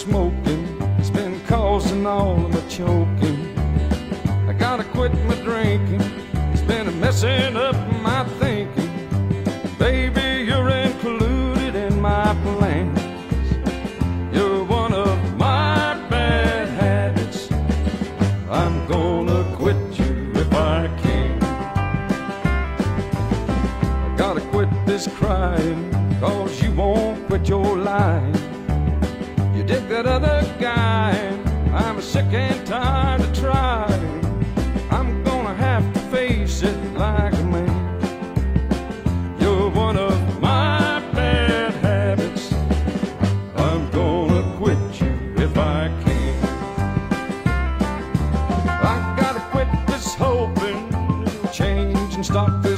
smoking. It's been causing all of my choking. I gotta quit my drinking. It's been a messing up my thinking. Baby, you're included in my plans. You're one of my bad habits. I'm gonna quit you if I can. I gotta quit this crying, 'cause you won't quit your lying. You dig that other guy, I'm sick and tired of trying. I'm gonna have to face it like a man. You're one of my bad habits. I'm gonna quit you if I can. I gotta quit this hoping it'll change and stop